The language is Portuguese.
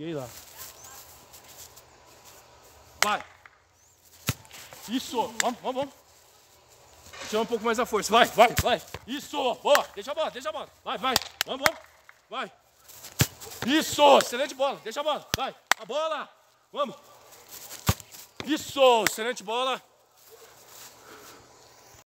Peguei lá. Vai. Isso. Vamos. Chama um pouco mais a força. Vai. Isso. Boa. Deixa a bola. Vai. Vamos. Vai. Isso. Excelente bola. Deixa a bola. Vai. A bola. Vamos. Isso. Excelente bola.